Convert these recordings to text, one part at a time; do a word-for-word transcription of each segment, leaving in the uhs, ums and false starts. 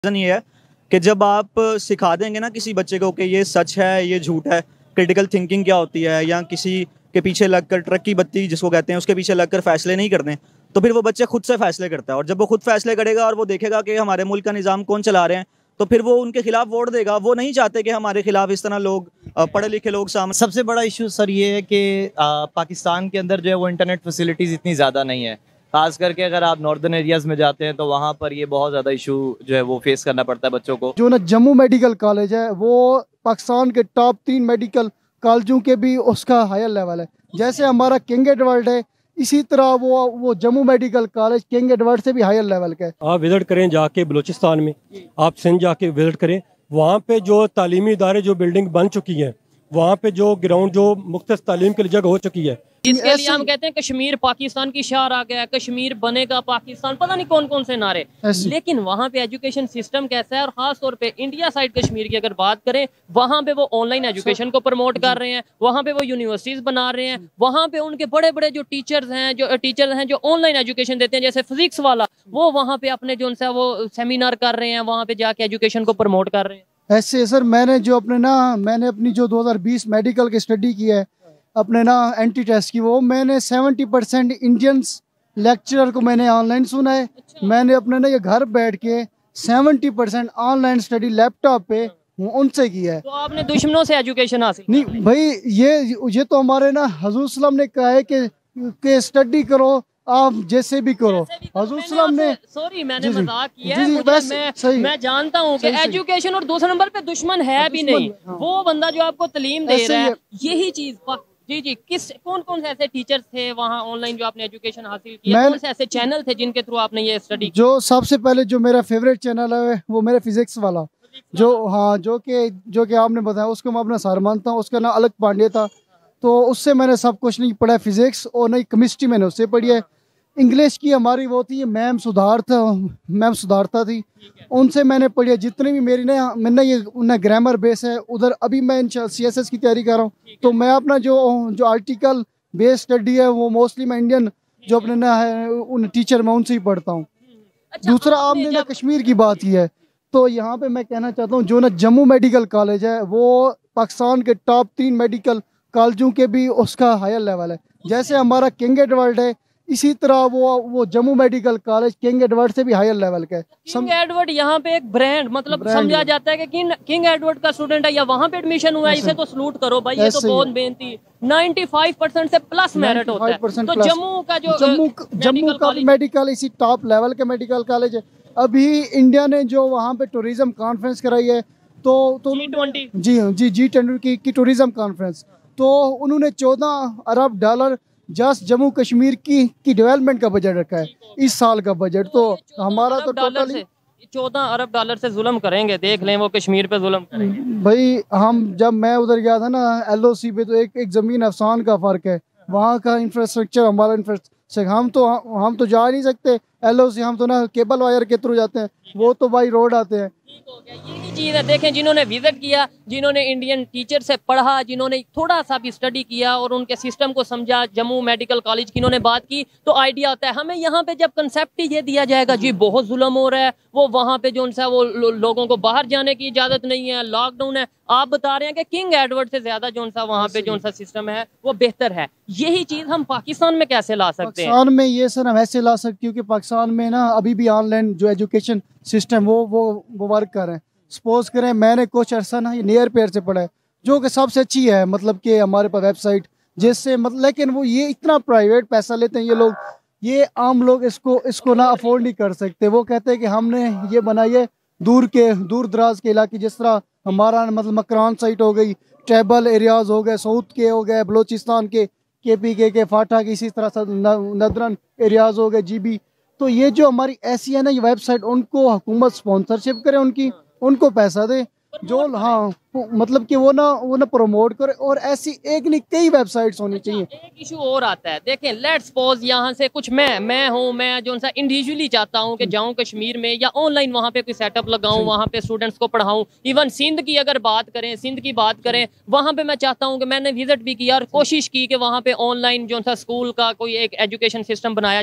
Reason ये है कि जब आप सिखा देंगे ना किसी बच्चे को कि ये सच है, ये झूठ है, क्रिटिकल थिंकिंग क्या होती है, या किसी के पीछे लगकर ट्रक की बत्ती जिसको कहते हैं उसके पीछे लगकर फैसले नहीं करते, तो फिर वो बच्चे खुद से फैसले करता है। और जब वो खुद फैसले करेगा और वो देखेगा कि हमारे मुल्क का निज़ाम कौन चला रहे हैं, तो फिर वो उनके खिलाफ वोट देगा। वो नहीं चाहते कि हमारे खिलाफ इस तरह लोग पढ़े लिखे लोग सामने। सबसे बड़ा इशू सर ये है कि पाकिस्तान के अंदर जो है वो इंटरनेट फैसिलिटीज़ इतनी ज़्यादा नहीं है। खास करके अगर आप नॉर्दर्न एरियाज़ में जाते हैं तो वहाँ पर ये बहुत ज़्यादा इशू जो है वो फेस करना पड़ता है बच्चों को। जो ना जम्मू मेडिकल कॉलेज है वो पाकिस्तान के टॉप तीन मेडिकल कॉलेजों के भी उसका हायर लेवल है। जैसे हमारा किंग एडवर्ड है, इसी तरह वो वो Jammu medical college King Edward से भी हायर लेवल का है। आप विज़िट करें जाके बलूचिस्तान में, आप सिंध जाके विज़िट करें, वहाँ पे जो तालीमी इदारे जो बिल्डिंग बन चुकी हैं, वहाँ पे जो ग्राउंड जो मुख्तस तालीम के लिए जगह हो चुकी है, जिसके लिए हम कहते हैं कश्मीर पाकिस्तान की शार आ गया, कश्मीर बनेगा पाकिस्तान, पता नहीं कौन कौन से नारे। लेकिन वहाँ पे एजुकेशन सिस्टम कैसा है, और खास तौर पे इंडिया साइड कश्मीर की अगर बात करें, वहाँ पे वो ऑनलाइन एजुकेशन को प्रमोट कर रहे हैं, वहाँ पे वो यूनिवर्सिटीज बना रहे हैं, वहाँ पे उनके बड़े बड़े जो टीचर्स हैं जो टीचर्स हैं जो ऑनलाइन एजुकेशन देते हैं, जैसे फिजिक्स वाला, वो वहाँ पे अपने जो उनसे वो सेमिनार कर रहे हैं, वहाँ पे जाके एजुकेशन को प्रमोट कर रहे हैं। ऐसे सर मैंने जो अपने ना मैंने अपनी जो दो हज़ार बीस मेडिकल की स्टडी की है अपने ना एंटी टेस्ट की, वो मैंने सत्तर परसेंट इंडियंस लेक्चरर को मैंने ऑनलाइन सुना है। अच्छा। मैंने अपने ना ये घर बैठ के सत्तर परसेंट ऑनलाइन स्टडी लैपटॉप पे उनसे की है। तो आपने दुश्मनों से एजुकेशन हासिल नहीं भाई, ये ये तो हमारे ना हजूर सल्लम ने कहा है कि कि स्टडी करो आप जैसे भी करो। हजूर सल्लम ने, सॉरी मैंने मजाक किया है, मैं मैं जानता हूँ कि एजुकेशन और दूसरे नंबर पे दुश्मन है भी नहीं। वो बंदा जो आपको तालीम दे रहा है, यही चीज। जी जी किस कौन कौन से ऐसे टीचर्स थे वहाँ ऑनलाइन जो आपने एजुकेशन हासिल की, कौन से ऐसे चैनल थे जिनके थ्रू आपने ये स्टडी की? जो सबसे पहले जो मेरा फेवरेट चैनल है वो मेरा फिजिक्स वाला, जो हाँ जो कि जो कि आपने बताया उसको मैं अपना सर मानता हूँ। उसका नाम अलग पांडे था, तो उससे मैंने सब कुछ नहीं पढ़ा फिजिक्स, और नहीं केमिस्ट्री मैंने उससे पढ़ी है। इंग्लिश की हमारी वो थी मैम सुधारता मैम सुधारता थी, उनसे मैंने पढ़ी है। जितने भी मेरी ना मैंने ये उन्हें ग्रामर बेस है उधर। अभी मैं सी एस एस की तैयारी कर रहा हूँ, तो मैं अपना जो जो आर्टिकल बेस स्टडी है वो मोस्टली मैं इंडियन जो अपने ना है उन टीचर मैं उनसे ही पढ़ता हूँ। अच्छा, दूसरा आपने ना कश्मीर की बात की है, तो यहाँ पे मैं कहना चाहता हूँ जो ना जम्मू मेडिकल कॉलेज है वो पाकिस्तान के टॉप तीन मेडिकल कॉलेजों के भी उसका हायर लेवल है। जैसे हमारा किंग एडवर्ड है, इसी तरह वो वो Jammu medical college King Edward से भी हायर लेवल का है। किंग एडवर्ड यहाँ पे एक ब्रांड मतलब ब्रांड समझा जाता है कि किंग किंग एडवर्ड का स्टूडेंट है या वहाँ पे एडमिशन हुआ है, इसे तो सलूट करो भाई, ये तो बहुत मेहनती। पचानवे परसेंट से प्लस मेरिट होता है। तो जम्मू का जो जम्मू जम्मू का मेडिकल इसी टॉप लेवल के मेडिकल कॉलेज है। अभी इंडिया ने जो वहाँ पे टूरिज्म कॉन्फ्रेंस कराई है, तो तो G twenty G G G twenty की टूरिज्म कॉन्फ्रेंस, तो उन्होंने चौदह अरब डॉलर जस्ट जम्मू कश्मीर की की डेवलपमेंट का बजट रखा है इस साल का बजट। तो हमारा तो टोटल चौदह अरब डॉलर से जुल्म करेंगे, देख लें वो कश्मीर पे जुल्म करेंगे। भाई हम जब मैं उधर गया था ना एल ओ सी पे, तो एक एक जमीन आसमान का फर्क है। वहाँ का इंफ्रास्ट्रक्चर हमारा इंफ्रास्ट्रक्चर हम तो हम तो जा नहीं सकते एल ओ सी, हम तो ना केबल वायर के थ्रू जाते हैं, वो तो भाई रोड आते हैं। यही चीज़ है, देखें जिन्होंने विजिट किया, जिन्होंने इंडियन टीचर से पढ़ा, जिन्होंने थोड़ा सा भी स्टडी किया और उनके सिस्टम को समझा, जम्मू मेडिकल कॉलेज की इन्होंने बात की, तो आइडिया आता है। हमें यहाँ पे जब कंसेप्ट ही ये दिया जाएगा जी बहुत जुल्म हो रहा है, वो वहाँ पे जो उनसे वो लो, लोगों को बाहर जाने की इजाज़त नहीं है, लॉकडाउन है, आप बता रहे हैं कि किंग एडवर्ड से ज्यादा जो सा वहाँ पे जो सा सिस्टम है वो बेहतर है। यही चीज़ हम पाकिस्तान में कैसे ला सकते हैं? पाकिस्तान में ये सर हम ऐसे ला सकते हैं कि पाकिस्तान में ना अभी भी ऑनलाइन जो एजुकेशन सिस्टम वो वो वो वर्क कर रहे हैं। सपोज करें मैंने कुछ अर्सा ना ये नियर पेयर से पढ़ा है, जो कि सबसे अच्छी है, मतलब कि हमारे पास वेबसाइट जिससे मतलब, लेकिन वो ये इतना प्राइवेट पैसा लेते हैं ये लोग, ये आम लोग इसको इसको ना अफोर्ड नहीं कर सकते। वो कहते हैं कि हमने ये बनाई है दूर के दूर दराज के इलाके, जिस तरह हमारा मतलब मकरान साइट हो गई, ट्राइबल एरियाज हो गए, साउथ के हो गए, बलोचिस्तान के के पी के के फाटा के, इसी तरह नदरन एरियाज हो गए, जी बी। तो ये जो हमारी ऐसी है ना ये वेबसाइट, उनको हुकूमत स्पॉन्सरशिप करे, उनकी उनको पैसा दे, जो हाँ मतलब कि वो ना वो ना प्रमोट करे। और ऐसी एक नहीं कई वेबसाइट्स होनी चाहिए। एक इशू और आता है, देखें लेट्स सपोज यहाँ से कुछ मैं मैं हूँ मैं जो सा इंडिविजुअली चाहता हूँ कि जाऊँ कश्मीर में या ऑनलाइन वहाँ पे कोई सेटअप लगाऊँ, वहाँ पे स्टूडेंट्स को पढ़ाऊँ। इवन सिंध की अगर बात करें सिंध की बात करें वहाँ पे मैं चाहता हूँ कि मैंने विजिट भी किया और कोशिश की कि वहाँ पे ऑनलाइन जो सा स्कूल का कोई एक एजुकेशन सिस्टम बनाया जाए।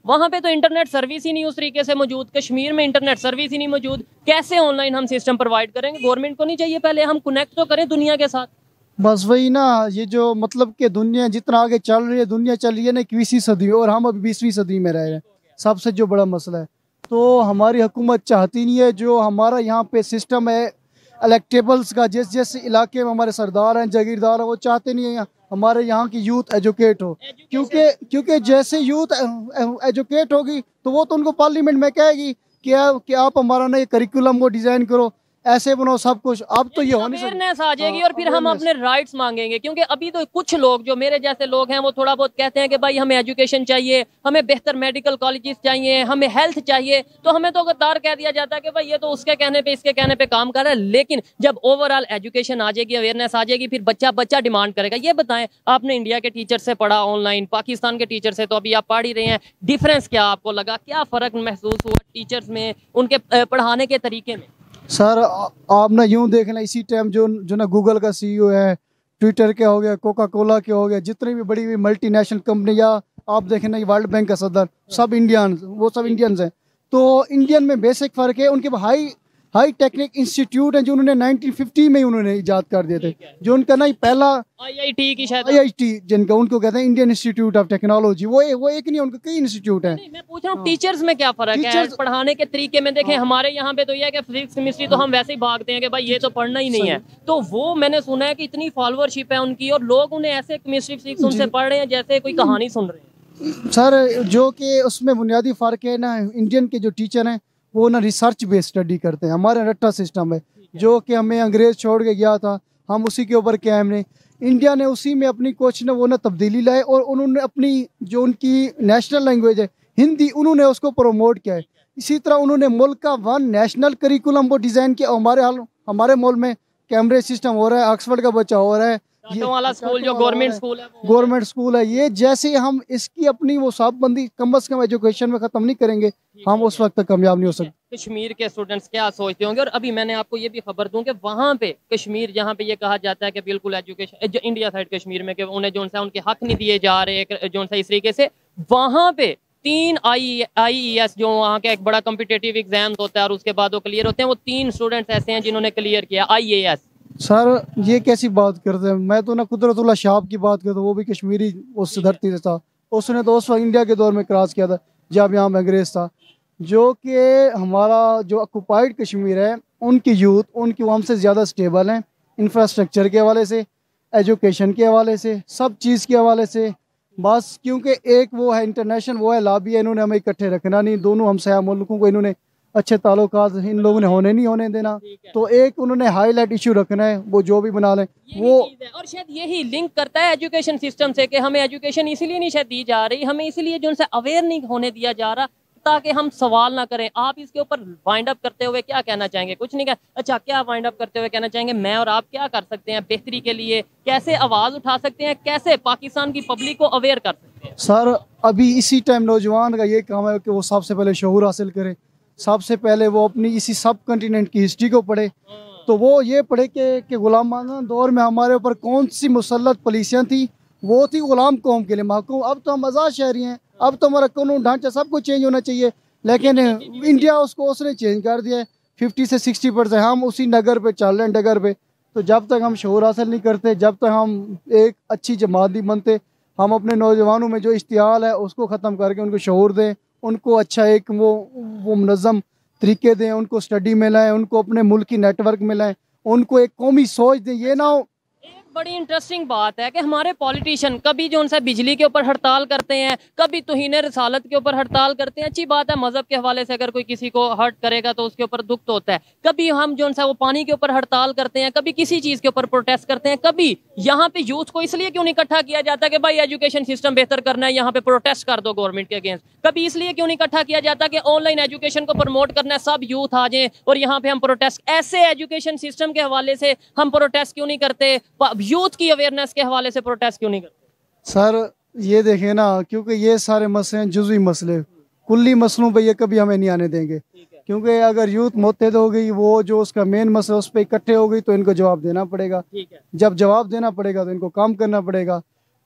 वहाँ पे तो इंटरनेट सर्विस ही नहीं उस तरीके से मौजूद, कश्मीर में इंटरनेट सर्विस ही नहीं मौजूद, कैसे ऑनलाइन हम सिस्टम प्रोवाइड करेंगे? गवर्नमेंट को नहीं चाहिए पहले हम कनेक्ट तो करें दुनिया के साथ? बस वही ना, ये जो मतलब कि दुनिया जितना आगे चल रही है, दुनिया चल रही है ना इक्कीसवीं सदी में, और हम अभी बीसवीं सदी में रह रहे हैं। सबसे जो बड़ा मसला है, तो हमारी हुकूमत चाहती नहीं है जो हमारा यहाँ पे सिस्टम है इलेक्टेबल्स का, जिस जिस इलाके में हमारे सरदार हैं, जागीरदार हैं, वो चाहते नहीं है हमारे यहाँ की यूथ एजुकेट हो, क्योंकि क्योंकि जैसे यूथ एजुकेट होगी तो वो तो उनको पार्लियामेंट में कहेगी कि, कि आप हमारा नए करिकुलम को डिज़ाइन करो, ऐसे बनाओ सब कुछ। अब तो ये हो नहीं सकता, अवेयरनेस आ जाएगी और फिर हम अपने राइट्स मांगेंगे, क्योंकि अभी तो कुछ लोग जो मेरे जैसे लोग हैं वो थोड़ा बहुत कहते हैं कि भाई हमें एजुकेशन चाहिए, हमें बेहतर मेडिकल कॉलेजेस चाहिए, हमें हेल्थ चाहिए, तो हमें तो गद्दार कह दिया जाता है कि भाई ये तो उसके कहने पे इसके कहने पे काम कर रहा है। लेकिन जब ओवरऑल एजुकेशन आ जाएगी, अवेयरनेस आ जाएगी, फिर बच्चा बच्चा डिमांड करेगा। ये बताएं, आपने इंडिया के टीचर से पढ़ा ऑनलाइन, पाकिस्तान के टीचर से तो अभी आप पढ़ ही रहे हैं, डिफरेंस क्या आपको लगा, क्या फ़र्क महसूस हुआ टीचर्स में, उनके पढ़ाने के तरीके में? सर आप ना यूं देख लें, इसी टाइम जो जो ना गूगल का सीईओ है, ट्विटर के हो गया, कोका कोला के हो गया, जितनी भी बड़ी बड़ी मल्टीनेशनल कंपनी, या आप देखें ना वर्ल्ड बैंक का सदर, सब इंडियन, वो सब इंडियंस हैं। तो इंडियन में बेसिक फ़र्क है, उनके हाई हाई टेक्निक इंस्टीट्यूट है जो उन्होंने नाइनटीन फिफ्टी में उन्होंने इजाद कर दिए थे, जो उनका ना पहला आईआईटी की शायद आईआईटी जिनका उनको कहते हैं इंडियन इंस्टीट्यूट ऑफ टेक्नोलॉजी, वो वो एक नहीं, उनके कई इंस्टीट्यूट हैं। मैं पूछ रहा हूँ टीचर्स में क्या फर्क है पढ़ाने के तरीके में? देखें हमारे यहाँ पे तो यह है कि फिजिक्स केमिस्ट्री तो हम वैसे ही भागते हैं कि भाई ये तो पढ़ना ही नहीं है, तो वो मैंने सुना है कि इतनी फॉलोअरशिप है उनकी और लोग उन्हें ऐसे केमिस्ट्री फिजिक्स उनसे पढ़ रहे हैं जैसे कोई कहानी सुन रहे हैं। सर जो कि उसमें बुनियादी फ़र्क है ना, इंडियन के जो टीचर हैं वो ना रिसर्च बेस्ड स्टडी करते हैं, हमारा रट्टा सिस्टम है जो कि हमें अंग्रेज़ छोड़ के गया था, हम उसी के ऊपर कायम ने, इंडिया ने उसी में अपनी कोच ने वो ना तब्दीली लाए, और उन्होंने अपनी जो उनकी नेशनल लैंग्वेज है हिंदी, उन्होंने उसको प्रमोट किया है। इसी तरह उन्होंने मुल्क का वन नेशनल करिकुलम वो डिज़ाइन किया। हमारे हाल हमारे मुल्क में कैम्ब्रिज सिस्टम हो रहा है, ऑक्सफोर्ड का बच्चा हो रहा है, ये वाला स्कूल जो गवर्नमेंट स्कूल है, गवर्नमेंट स्कूल है, ये जैसे हम इसकी अपनी वो साफबंदी कम अज कम एजुकेशन में ख़त्म नहीं करेंगे, हम उस वक्त तक कामयाब नहीं हो सकते। कश्मीर के स्टूडेंट्स क्या सोचते होंगे? और अभी मैंने आपको ये भी खबर दूं कि वहाँ पे कश्मीर, जहाँ पे ये कहा जाता है कि बिल्कुल एजुकेशन इंडिया साइड कश्मीर में कि उन्हें जो सा उनके हक नहीं दिए जा रहे जो सा इस तरीके से, वहाँ पे तीन आई आई ई एस जो वहाँ का एक बड़ा कम्पिटेटिव एग्जाम होता है और उसके बाद वो क्लियर होते हैं, वो तीन स्टूडेंट्स ऐसे हैं जिन्होंने क्लियर किया आई ए एस। सर ये कैसी बात करते हैं, मैं तो ना कुदरतुल्लाह शाह की बात करता हूँ, वो भी कश्मीरी उस धरती से था, उसने तो उस वक्त इंडिया के दौर में क्रॉस किया था जब यहाँ अंग्रेज़ था। जो कि हमारा जो ऑक्युपाइड कश्मीर है, उनकी यूथ उनकी वो हमसे ज़्यादा स्टेबल हैं, इंफ्रास्ट्रक्चर के हवाले से, एजुकेशन के हवाले से, सब चीज़ के हवाले से। बस क्योंकि एक वो है इंटरनेशनल, वो है लॉबी है, इन्होंने हमें इकट्ठे रखना नहीं, दोनों हमसाया मुल्कों को इन्होंने अच्छे ताल्लुकात इन लोगों ने होने नहीं होने देना, तो एक उन्होंने हाईलाइट इशू रखना है, वो जो भी बना लें वो। और शायद यही लिंक करता है एजुकेशन सिस्टम से कि हमें एजुकेशन इसीलिए नहीं शायद दी जा रही, हमें इसीलिए जो उनसे अवेयर नहीं होने दिया जा रहा ताकि हम सवाल ना करें। आप इसके ऊपर वाइंड अप करते हुए क्या कहना चाहेंगे? कुछ नहीं कह अच्छा, क्या वाइंड अप करते हुए कहना चाहेंगे मैं और आप क्या कर सकते हैं बेहतरी के लिए, कैसे आवाज़ उठा सकते हैं, कैसे पाकिस्तान की पब्लिक को अवेयर कर सकते हैं? सर अभी इसी टाइम नौजवान का ये काम है कि वो सबसे पहले शऊर हासिल करे, सबसे पहले वो अपनी इसी सब कंटिनेंट की हिस्ट्री को पढ़े, तो वो ये पढ़े कि कि गुलामाना दौर में हमारे ऊपर कौन सी मुसल्लत पुलिसियाँ थी, वो थी गुलाम कौम के लिए महकूम। अब तो हम आज़ाद शहरी हैं, अब तो हमारा कानून ढांचा सब कुछ चेंज होना चाहिए, लेकिन इंडिया उसको उसने चेंज कर दिया है। फिफ्टी से सिक्सटी परसेंट हम उसी नगर पे चल रहे हैं, डगर पे। तो जब तक हम शऊर हासिल नहीं करते, जब तक हम एक अच्छी जमात नहीं बनते, हम अपने नौजवानों में जो इश्तियाल है उसको ख़त्म करके उनको शऊर दें, उनको अच्छा एक वो वो मुनज़्ज़म तरीके दें, उनको स्टडी में लाएँ, उनको अपने मुल्क की नेटवर्क में लाएँ, उनको एक कौमी सोच दें। ये ना हो, बड़ी इंटरेस्टिंग बात है कि हमारे पॉलिटिशियन कभी जो उनसे बिजली के ऊपर हड़ताल करते हैं, कभी तौहीन रसालत के ऊपर हड़ताल करते हैं। अच्छी बात है, मजहब के हवाले से अगर कोई किसी को हर्ट करेगा तो उसके ऊपर दुख तो होता है। कभी हम जो उनसे वो पानी के ऊपर हड़ताल करते हैं, कभी किसी चीज़ के ऊपर प्रोटेस्ट करते हैं। कभी यहाँ पे यूथ को इसलिए क्यों नहीं इकट्ठा किया जाता कि भाई एजुकेशन सिस्टम बेहतर करना है, यहाँ पे प्रोटेस्ट कर दो गवर्नमेंट के अगेंस्ट? कभी इसलिए क्यों नहीं इकट्ठा किया जाता कि ऑनलाइन एजुकेशन को प्रमोट करना है, सब यूथ आ जाएं और यहाँ पे हम प्रोटेस्ट, ऐसे एजुकेशन सिस्टम के हवाले से हम प्रोटेस्ट क्यों नहीं करते? यूथ की अवेयरनेस के हवाले से प्रोटेस्ट क्यों नहीं करते? सर ये देखें ना, क्योंकि ये सारे मसले हैं जुज़वी मसले, कुल्ली मसलों पे ये कभी हमें नहीं आने देंगे, क्योंकि अगर यूथ मुत्तहिद हो गई, वो जो उसका मेन मसला उस पर इकट्ठे हो गई, तो इनको जवाब देना पड़ेगा। जब जवाब देना पड़ेगा तो इनको काम करना पड़ेगा।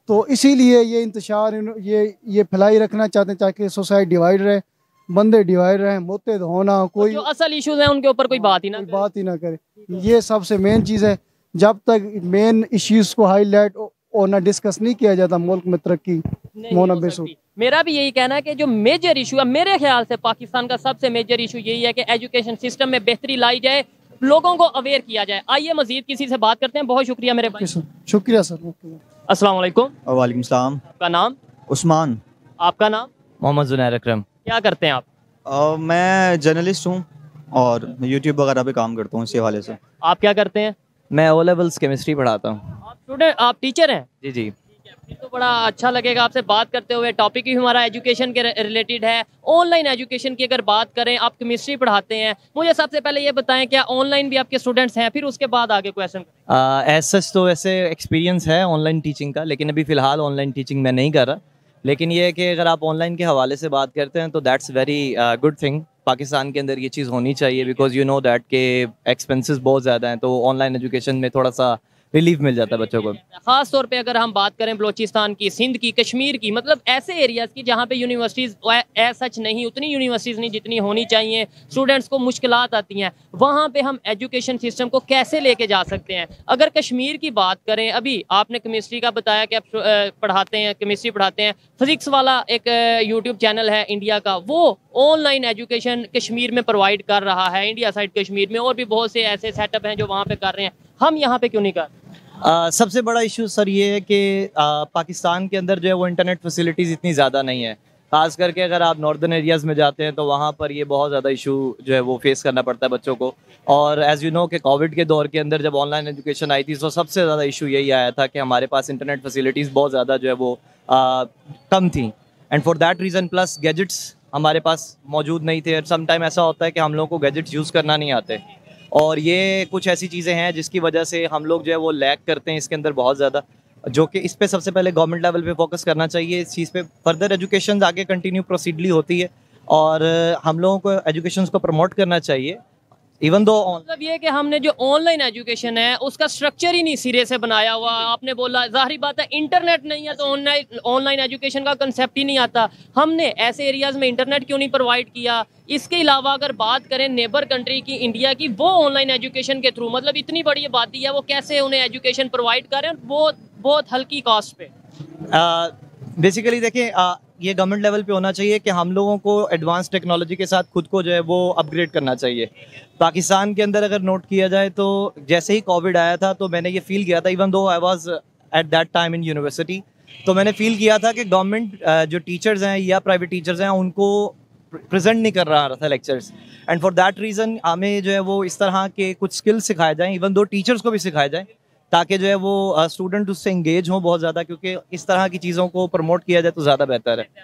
तो इसीलिए ये इंतशार इन्हों- ये ये फैलाई रखना चाहते हैं ताकि सोसाइटी डिवाइड रहे, बंदे डिवाइड रहे, मुत्तहद होना, कोई जो असल इश्यूज हैं उनके ऊपर कोई बात ही ना कोई करे। बात ही ना करे। ये सबसे मेन चीज़ है। जब तक मेन इश्यूज को हाईलाइट और ना डिस्कस नहीं किया जाता, मुल्क में तरक्की नहीं होना हो बेसुध। सकती। मेरा भी यही कहना है कि जो मेजर इशू है, मेरे ख्याल से पाकिस्तान का सबसे मेजर इशू यही है कि एजुकेशन सिस्टम में बेहतरी लाई जाए, लोगों को अवेयर किया जाए। आइए मजीद किसी से बात करते हैं। बहुत शुक्रिया मेरे भाई। शुक्रिया सर। अस्सलाम वालेकुम। वालेकुम सलाम। आपका नाम? उस्मान। आपका नाम? मोहम्मद जुनैर अकरम। क्या करते हैं आप? अ, मैं जर्नलिस्ट हूँ और यूट्यूब वगैरह पे काम करता हूँ इसी हवाले से। आप क्या करते हैं? मैं ओ लेवल्स केमिस्ट्री पढ़ाता हूँ। आप स्टूडेंट, आप टीचर हैं? जी जी। फिर तो बड़ा अच्छा लगेगा आपसे बात करते हुए। टॉपिक ही हमारा एजुकेशन के रिलेटेड है। ऑनलाइन एजुकेशन की अगर बात करें, आप केमिस्ट्री पढ़ाते हैं, मुझे सबसे पहले ये बताएं क्या ऑनलाइन भी आपके स्टूडेंट्स हैं? फिर उसके बाद आगे क्वेश्चन। एज सच तो वैसे एक्सपीरियंस है ऑनलाइन टीचिंग का, लेकिन अभी फ़िलहाल ऑनलाइन टीचिंग मैं नहीं कर रहा। लेकिन ये है कि अगर आप ऑनलाइन के हवाले से बात करते हैं तो that's very good thing. Pakistan के अंदर ये चीज़ होनी चाहिए, बिकॉज यू नो दैट के एक्सपेंसेस बहुत ज़्यादा हैं, तो ऑनलाइन एजुकेशन में थोड़ा सा रिलीफ मिल जाता है बच्चों को। खास तौर पे अगर हम बात करें बलोचिस्तान की, सिंध की, कश्मीर की, मतलब ऐसे एरियाज की जहाँ पे यूनिवर्सिटीज़ एज सच नहीं, उतनी यूनिवर्सिटीज़ नहीं जितनी होनी चाहिए, स्टूडेंट्स को मुश्किलात आती हैं, वहाँ पे हम एजुकेशन सिस्टम को कैसे लेके जा सकते हैं? अगर कश्मीर की बात करें, अभी आपने केमिस्ट्री का बताया कि आप पढ़ाते हैं, केमिस्ट्री पढ़ाते हैं, फिजिक्स वाला एक यूट्यूब चैनल है इंडिया का, वो ऑनलाइन एजुकेशन कश्मीर में प्रोवाइड कर रहा है, इंडिया साइड कश्मीर में, और भी बहुत से ऐसे सेटअप हैं जो वहाँ पे कर रहे हैं। हम यहाँ पे क्यों नहीं कर? Uh, सबसे बड़ा इशू सर ये है कि uh, पाकिस्तान के अंदर जो है वो इंटरनेट फैसिलिटीज़ इतनी ज़्यादा नहीं है। ख़ास करके अगर आप नॉर्दर्न एरियाज़ में जाते हैं तो वहाँ पर ये बहुत ज़्यादा इशू जो है वो फेस करना पड़ता है बच्चों को। और एज़ यू नो कि कोविड के दौर के अंदर जब ऑनलाइन एजुकेशन आई थी तो सबसे ज़्यादा इशू यही आया था कि हमारे पास इंटरनेट फैसिलिटीज़ बहुत ज़्यादा जो है वो uh, कम थी। And for that reason plus gadgets हमारे पास मौजूद नहीं थे। सम टाइम ऐसा होता है कि हम लोगों को गैजेट्स यूज़ करना नहीं आते, और ये कुछ ऐसी चीज़ें हैं जिसकी वजह से हम लोग जो है वो लैग करते हैं इसके अंदर बहुत ज़्यादा, जो कि इस पे सबसे पहले गवर्नमेंट लेवल पे फोकस करना चाहिए। इस चीज़ पे फर्दर एजुकेशन आगे कंटिन्यू प्रोसीडली होती है और हम लोगों को एजुकेशन को प्रमोट करना चाहिए। इवन दो मतलब ये कि हमने जो ऑनलाइन एजुकेशन है उसका स्ट्रक्चर ही नहीं सिरे से बनाया हुआ। आपने बोला, जाहिर बात है इंटरनेट नहीं है तो ऑनलाइन ऑनलाइन एजुकेशन का कंसेप्ट ही नहीं आता। हमने ऐसे एरियाज में इंटरनेट क्यों नहीं प्रोवाइड किया? इसके अलावा अगर बात करें नेबर कंट्री की, इंडिया की, वो ऑनलाइन एजुकेशन के थ्रू, मतलब इतनी बड़ी आबादी है, वो कैसे उन्हें एजुकेशन प्रोवाइड करें बहुत बहुत हल्की कॉस्ट पे। बेसिकली देखिए, ये गवर्नमेंट लेवल पे होना चाहिए कि हम लोगों को एडवांस टेक्नोलॉजी के साथ खुद को जो है वो अपग्रेड करना चाहिए। पाकिस्तान के अंदर अगर नोट किया जाए तो जैसे ही कोविड आया था तो मैंने ये फील किया था, even though I was at that time in university, तो मैंने फील किया था कि गवर्नमेंट जो टीचर्स हैं या प्राइवेट टीचर्स हैं उनको प्रेजेंट नहीं कर रहा था lectures. And for that reason हमें जो है वो इस तरह के कुछ स्किल्स सिखाए जाएँ, इवन दो टीचर्स को भी सिखाए जाएँ, ताकि जो है वो स्टूडेंट उससे इंगेज हों बहुत ज़्यादा, क्योंकि इस तरह की चीज़ों को प्रमोट किया जाए तो ज़्यादा बेहतर है।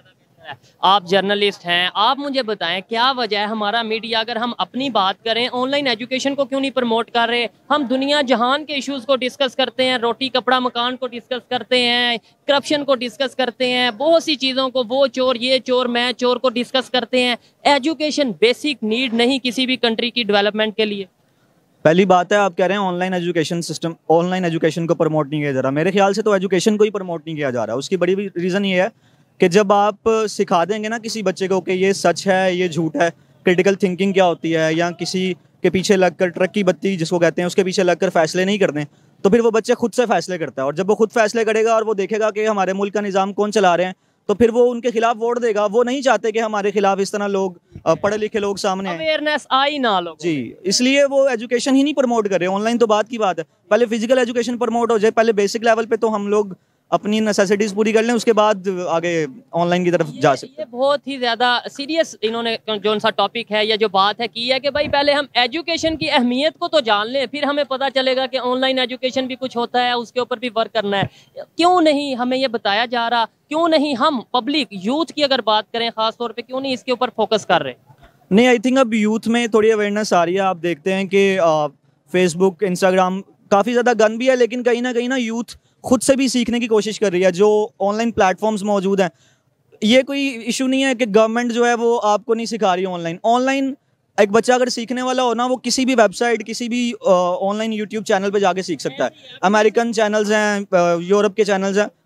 आप जर्नलिस्ट हैं, आप मुझे बताएं क्या वजह है हमारा मीडिया, अगर हम अपनी बात करें, ऑनलाइन एजुकेशन को क्यों नहीं प्रमोट कर रहे? हम दुनिया जहान के इश्यूज़ को डिस्कस करते हैं, रोटी कपड़ा मकान को डिस्कस करते हैं, करप्शन को डिस्कस करते हैं, बहुत सी चीज़ों को, वो चोर ये चोर मैं चोर को डिस्कस करते हैं। एजुकेशन बेसिक नीड नहीं किसी भी कंट्री की डेवलपमेंट के लिए? पहली बात है, आप कह रहे हैं online education system, online education को प्रमोट नहीं किया जा रहा। मेरे ख्याल से तो एजुकेशन को ही प्रमोट नहीं किया जा रहा। उसकी बड़ी रीज़न ये है कि जब आप सिखा देंगे ना किसी बच्चे को कि ये सच है, ये झूठ है, क्रिटिकल थिंकिंग क्या होती है, या किसी के पीछे लगकर, ट्रक की बत्ती जिसको कहते हैं, उसके पीछे लगकर फैसले नहीं करते, तो फिर वो बच्चा खुद से फैसले करता है। और जब वो खुद फैसले करेगा और वो देखेगा कि हमारे मुल्क का निज़ाम कौन चला रहे हैं, तो फिर वो उनके खिलाफ वोट देगा। वो नहीं चाहते कि हमारे खिलाफ इस तरह लोग, पढ़े लिखे लोग सामने आए। अवेयरनेस आई ना लोग जी, इसलिए वो एजुकेशन ही नहीं प्रमोट कर रहे। ऑनलाइन तो बात की बात है, पहले फिजिकल एजुकेशन प्रमोट हो जाए, पहले बेसिक लेवल पे तो हम लोग अपनी नेसेसिटीज पूरी कर लें, उसके बाद आगे ऑनलाइन की तरफ जा सकते हैं। ये बहुत ही ज़्यादा सीरियस इन्होंने जो सा टॉपिक है या जो बात है की है कि भाई पहले हम एजुकेशन की अहमियत को तो जान लें, फिर हमें पता चलेगा कि ऑनलाइन एजुकेशन भी कुछ होता है, उसके ऊपर भी वर्क करना है। क्यों नहीं हमें ये बताया जा रहा? क्यों नहीं हम पब्लिक यूथ की अगर बात करें ख़ास तौर पर, क्यों नहीं इसके ऊपर फोकस कर रहे? नहीं, आई थिंक अब यूथ में थोड़ी अवेयरनेस आ रही है। आप देखते हैं कि फेसबुक, इंस्टाग्राम काफ़ी ज़्यादा गन भी है, लेकिन कहीं ना कहीं ना यूथ खुद से भी सीखने की कोशिश कर रही है। जो ऑनलाइन प्लेटफॉर्म्स मौजूद हैं, ये कोई इशू नहीं है कि गवर्नमेंट जो है वो आपको नहीं सिखा रही है ऑनलाइन। ऑनलाइन एक बच्चा अगर सीखने वाला हो ना, वो किसी भी वेबसाइट, किसी भी ऑनलाइन यूट्यूब चैनल पे जाके सीख सकता है। अमेरिकन चैनल्स हैं, यूरोप के चैनल्स हैं,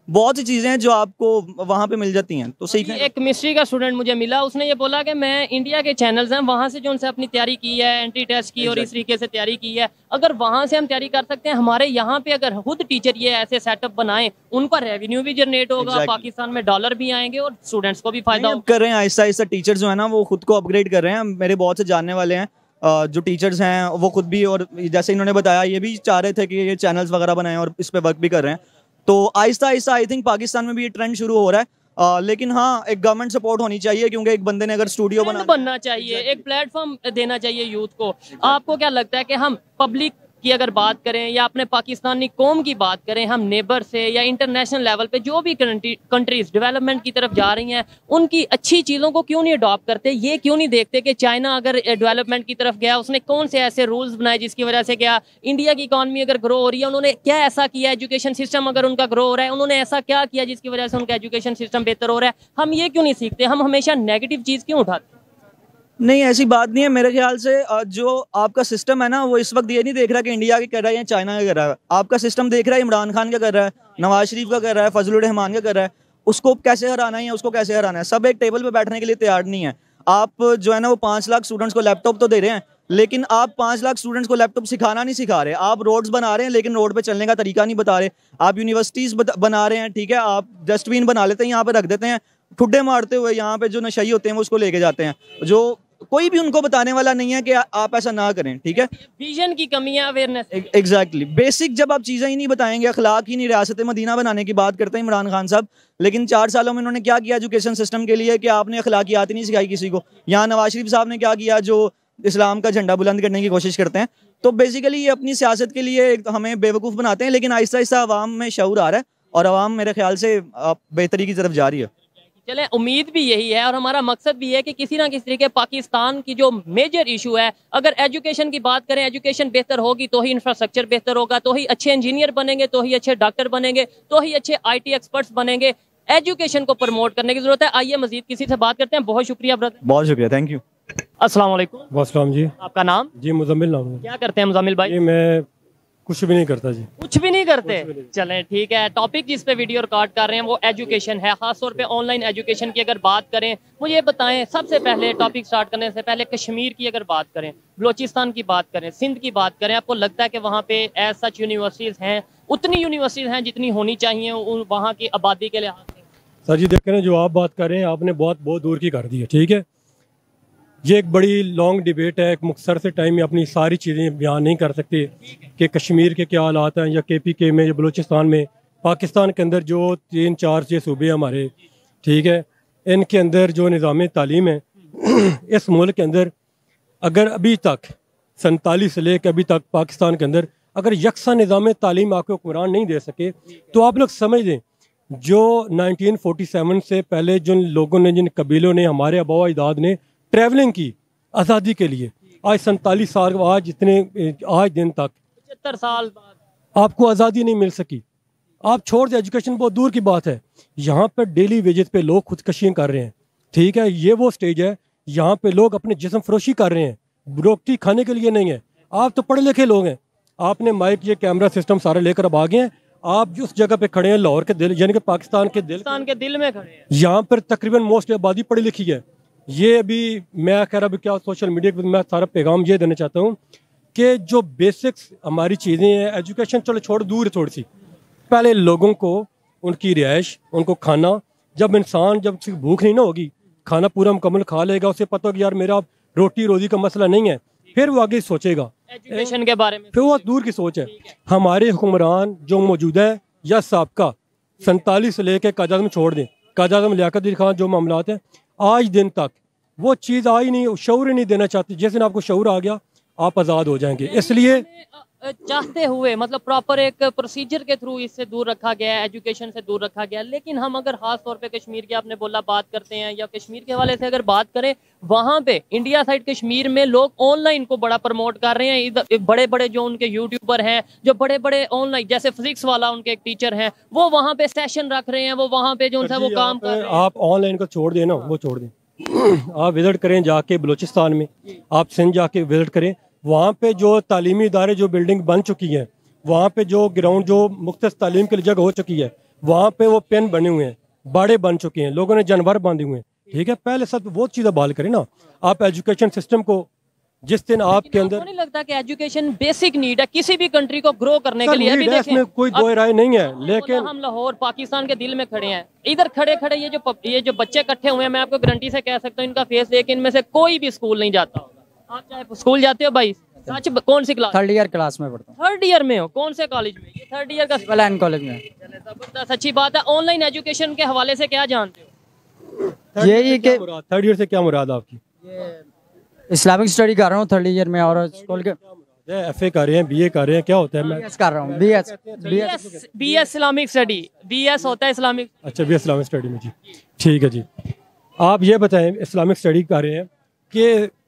बहुत सी चीज़ें हैं जो आपको वहाँ पे मिल जाती हैं, तो सीखने एक मिस्ट्री का स्टूडेंट मुझे मिला, उसने ये बोला कि मैं इंडिया के चैनल्स हैं वहाँ से जो उनसे अपनी तैयारी की है, एंट्री टेस्ट की और इस तरीके से तैयारी की है, अगर वहाँ से हम तैयारी कर सकते हैं, हमारे यहाँ पे अगर खुद टीचर ये ऐसे सेटअप बनाएं, उनका रेवेन्यू भी जनरेट होगा, Exactly. पाकिस्तान में डॉलर भी आएंगे और स्टूडेंट्स को भी फायदा नहीं, अब कर रहे हैं आहिस्ता आहिस्ता। टीचर जो है ना वो खुद को अपग्रेड कर रहे हैं। मेरे बहुत से जानने वाले हैं अ, जो टीचर्स हैं वो खुद भी, और जैसे इन्होंने बताया ये भी चाह रहे थे कि ये चैनल्स वगैरह बनाएं और इस पे वर्क भी कर रहे हैं। तो आहिस्ता आहिस्ता आई थिंक पाकिस्तान में भी ये ट्रेंड शुरू हो रहा है। आ, लेकिन हाँ, एक गवर्नमेंट सपोर्ट होनी चाहिए, क्योंकि एक बंदे ने अगर स्टूडियो बना बनना चाहिए, एक प्लेटफॉर्म देना चाहिए यूथ को। आपको क्या लगता है कि हम पब्लिक की अगर बात करें या अपने पाकिस्तानी कौम की बात करें, हम नेबर से या इंटरनेशनल लेवल पे जो भी कंट्रीज डेवलपमेंट की तरफ जा रही हैं, उनकी अच्छी चीज़ों को क्यों नहीं अडॉप्ट करते? ये क्यों नहीं देखते कि चाइना अगर डेवलपमेंट की तरफ गया, उसने कौन से ऐसे रूल्स बनाए जिसकी वजह से क्या इंडिया की इकॉनमी अगर ग्रो हो रही है, उन्होंने क्या ऐसा किया? एजुकेशन सिस्टम अगर उनका ग्रो हो रहा है, उन्होंने ऐसा क्या किया जिसकी वजह से उनका एजुकेशन सिस्टम बेहतर हो रहा है? हम ये क्यों नहीं सीखते? हम हमेशा नेगेटिव चीज़ क्यों उठाते? नहीं, ऐसी बात नहीं है। मेरे ख्याल से अ, जो आपका सिस्टम है ना वो इस वक्त ये नहीं देख रहा कि इंडिया क्या कर रहा है या चाइना क्या कर रहा है। आपका सिस्टम देख रहा है इमरान खान क्या कर रहा है, नवाज शरीफ का कर रहा है, फजलुर रहमान क्या कर रहा है, उसको कैसे हराना है या उसको कैसे हराना है। सब एक टेबल पे बैठने के लिए तैयार नहीं है। आप जो है ना वो पाँच लाख स्टूडेंट्स को लैपटॉप तो दे रहे हैं, लेकिन आप पाँच लाख स्टूडेंट्स को लैपटॉप सिखाना नहीं सिखा रहे। आप रोड्स बना रहे हैं लेकिन रोड पे चलने का तरीका नहीं बता रहे। आप यूनिवर्सिटीज़ बना रहे हैं, ठीक है, आप डस्टबिन बना लेते हैं, यहाँ पे रख देते हैं, ठुड्डे मारते हुए यहाँ पे जो नशई होते हैं वो उसको लेके जाते हैं, जो कोई भी उनको बताने वाला नहीं है कि आ, आप ऐसा ना करें, ठीक है। विजन की कमी है, अवेयरनेस। एग्जैक्टली, बेसिक जब आप चीज़ें ही नहीं बताएंगे, अखलाक ही नहीं, रियासत मदीना बनाने की बात करते हैं इमरान खान साहब, लेकिन चार सालों में उन्होंने क्या किया एजुकेशन सिस्टम के लिए कि आपने अखलाकियात ही नहीं सिखाई किसी को। यहाँ नवाज शरीफ साहब ने क्या किया, जो इस्लाम का झंडा बुलंद करने की कोशिश करते हैं। तो बेसिकली ये अपनी सियासत के लिए हमें बेवकूफ़ बनाते हैं, लेकिन आहिस्ता आहिस्ता आवाम में शऊर आ रहा है और आवाम मेरे ख्याल से बेहतरी की तरफ जा रही है। चले, उम्मीद भी यही है और हमारा मकसद भी है कि किसी ना किसी तरीके पाकिस्तान की जो मेजर इशू है, अगर एजुकेशन की बात करें, एजुकेशन बेहतर होगी तो ही इंफ्रास्ट्रक्चर बेहतर होगा, तो ही अच्छे इंजीनियर बनेंगे, तो ही अच्छे डॉक्टर बनेंगे, तो ही अच्छे आईटी एक्सपर्ट्स बनेंगे। एजुकेशन को प्रमोट करने की जरूरत है। आइए मजीद किसी से बात करते हैं। बहुत शुक्रिया ब्रदर। बहुत शुक्रिया, थैंक यू। अस्सलाम वालेकुम। वालेकुम जी। आपका नाम? जी मुजम्मिल नाम है। क्या करते हैं मुजम्मिल भाई? जी मैं कुछ भी नहीं करता जी। कुछ भी नहीं करते? चलें ठीक है। टॉपिक जिस पे वीडियो रिकॉर्ड कर रहे हैं वो एजुकेशन है, खासतौर पे ऑनलाइन एजुकेशन की अगर बात करें, मुझे ये बताएं सबसे पहले टॉपिक स्टार्ट करने से पहले कश्मीर की अगर बात करें, बलोचिस्तान की बात करें, सिंध की बात करें, आपको लगता है कि वहाँ पे एज सच यूनिवर्सिटीज़ हैं, उतनी यूनिवर्सिटीज़ हैं जितनी होनी चाहिए वहाँ की आबादी के लिहाज से? सर जी देखें ना, जो आप बात कर रहे हैं आपने बहुत बहुत दूर की कर दी है, ठीक है। ये एक बड़ी लॉन्ग डिबेट है, एक मुख्तसर से टाइम में अपनी सारी चीज़ें बयान नहीं कर सकते कि कश्मीर के क्या हालात हैं या के पी के में या बलूचिस्तान में, पाकिस्तान के अंदर जो तीन चार छः सूबे हमारे, ठीक है, इनके अंदर जो निज़ाम तालीम है इस मुल्क के अंदर अगर अभी तक सैंतालीस से लेकर अभी तक पाकिस्तान के अंदर अगर यकसा निज़ाम तालीम आपको हुक्मरान नहीं दे सके, तो आप लोग समझ लें जो नाइनटीन फोर्टी सेवन से पहले जिन लोगों ने, जिन कबीलों ने, हमारे आबा अजदाद ने ट्रैवलिंग की आज़ादी के लिए, आज सैंतालीस साल आज इतने आज दिन तक पचहत्तर साल बाद आपको आज़ादी नहीं मिल सकी। आप छोड़ दें, एजुकेशन बहुत दूर की बात है, यहाँ पर डेली वेजेस पे लोग खुदकशियाँ कर रहे हैं, ठीक है। ये वो स्टेज है यहाँ पे लोग अपने जिस्म फरोशी कर रहे हैं, रोटी खाने के लिए नहीं है। आप तो पढ़े लिखे लोग हैं, आपने माइक ये कैमरा सिस्टम सारे लेकर अब आ गए हैं, आप जिस जगह पे खड़े हैं लाहौर के दिल यानी कि पाकिस्तान के दिल पाकिस्तान के दिल में खड़े हैं, यहाँ पर तकरीबन मोस्ट आबादी पढ़ी लिखी है। ये अभी मैं कह रहा हूँ क्या सोशल मीडिया पर मैं सारा पैगाम ये देना चाहता हूँ कि जो बेसिक्स हमारी चीज़ें हैं, एजुकेशन चलो छोड़ दूर है थोड़ी सी, पहले लोगों को उनकी रिहाइश, उनको खाना, जब इंसान जब भूख नहीं ना होगी, खाना पूरा मुकम्मल खा लेगा, उसे पता होगा यार मेरा रोटी रोजी का मसला नहीं है, फिर वो आगे सोचेगा एजुकेशन के बारे में, फिर वो दूर की सोच है। हमारे हुक्मरान जो मौजूदा है या साबका सैंतालीस से लेकर कायद-ए-आज़म छोड़ दें, कायद-ए-आज़म लियाकत अली खान जो मामलात हैं आज दिन तक वो चीज़ आई नहीं, शऊर ही नहीं देना चाहती। जिस दिन आपको शऊर आ गया आप आज़ाद हो जाएंगे। इसलिए चाहते हुए मतलब प्रॉपर एक प्रोसीजर के थ्रू इससे दूर रखा गया है, एजुकेशन से दूर रखा गया है। लेकिन हम अगर खास तौर पे कश्मीर की आपने बोला बात करते हैं या कश्मीर के हवाले से अगर बात करें, वहाँ पे इंडिया साइड कश्मीर में लोग ऑनलाइन को बड़ा प्रमोट कर रहे हैं। इधर बड़े बड़े जो उनके यूट्यूबर हैं, जो बड़े बड़े ऑनलाइन जैसे फिजिक्स वाला उनके एक टीचर हैं, वो वहाँ पे सेशन रख रहे हैं, वो वहाँ पे जो उनसे वो काम कर रहे हैं। आप ऑनलाइन को छोड़ दें ना, वो छोड़ दें, आप विजिट करें जाके बलूचिस्तान में, आप सिंध जाके विजिट करें, वहाँ पे जो तालीमी इदारे जो बिल्डिंग बन चुकी हैं, वहाँ पे जो ग्राउंड जो मुख्तस तालीम के लिए जगह हो चुकी है, वहाँ पे वो पेन बने हुए हैं, बाड़े बन चुके हैं, लोगों ने जानवर बांधे हुए हैं, ठीक है। पहले सब वो चीज़ें बहाल करें ना। आप एजुकेशन सिस्टम को जिस दिन आपके अंदर, नहीं लगता कि एजुकेशन बेसिक नीड है किसी भी कंट्री को ग्रो करने के लिए? अभी देखें, इसमें कोई दो राय नहीं है, लेकिन हम लाहौर पाकिस्तान के दिल में खड़े हैं, इधर खड़े खड़े ये जो पप- ये जो बच्चे इकट्ठे हुए हैं, मैं आपको गारंटी से कह सकता हूँ इनका फेस देख के इनमें से कोई भी स्कूल नहीं जाता होगा। आप चाहे स्कूल जाते हो भाई, सच ब- कौन सी क्लास? थर्ड ईयर क्लास में पढ़ता हूँ, थर्ड ईयर में हो? कौन से कॉलेज में? ये थर्ड ईयर का सिविल कॉलेज में। चले, जबरदस्त, अच्छी बात है। ऑनलाइन एजुकेशन के हवाले से क्या जानते हो? यही कि थर्ड ईयर से क्या मुराद आपकी? इस्लामिक स्टडी कर रहा हूँ थर्ड ईयर में, और स्कूल के एफ ए कर रहे हैं, बी ए कर रहे हैं, क्या होता है? मैं बीएस कर रहा हूँ, BS BS B S Islamic study, B S होता है इस्लामिक। अच्छा, भी इस्लामिक स्टडी में जी, ठीक है जी। आप ये बताएं, इस्लामिक स्टडी कर रहे हैं कि